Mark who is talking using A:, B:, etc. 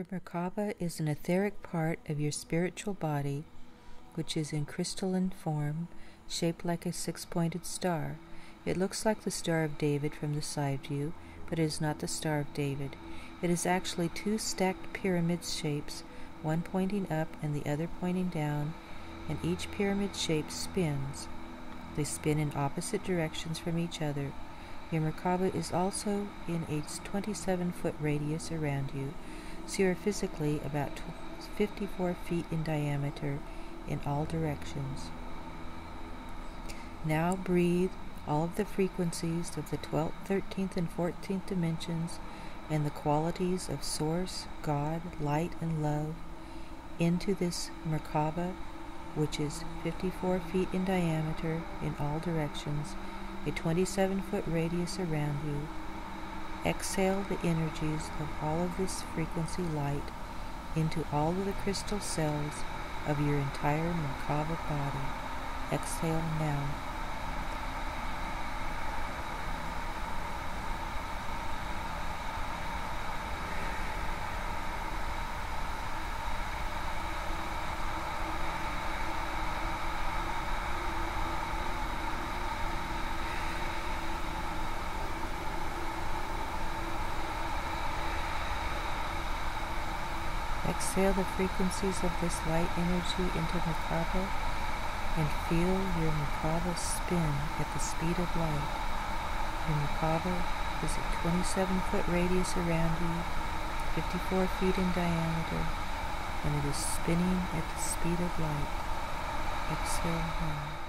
A: Your Merkaba is an etheric part of your spiritual body, which is in crystalline form, shaped like a six-pointed star. It looks like the Star of David from the side view, but it is not the Star of David. It is actually two stacked pyramid shapes, one pointing up and the other pointing down, and each pyramid shape spins. They spin in opposite directions from each other. Your Merkaba is also in a 27-foot radius around you, so you are physically about 54 feet in diameter in all directions. Now breathe all of the frequencies of the 12th, 13th, and 14th dimensions and the qualities of Source, God, Light, and Love into this Merkaba, which is 54 feet in diameter in all directions, a 27-foot radius around you. Exhale the energies of all of this frequency light into all of the crystal cells of your entire Merkaba body. Exhale now. Exhale the frequencies of this light energy into Merkaba and feel your Merkaba spin at the speed of light. Your Merkaba is a 27-foot radius around you, 54 feet in diameter, and it is spinning at the speed of light. Exhale now.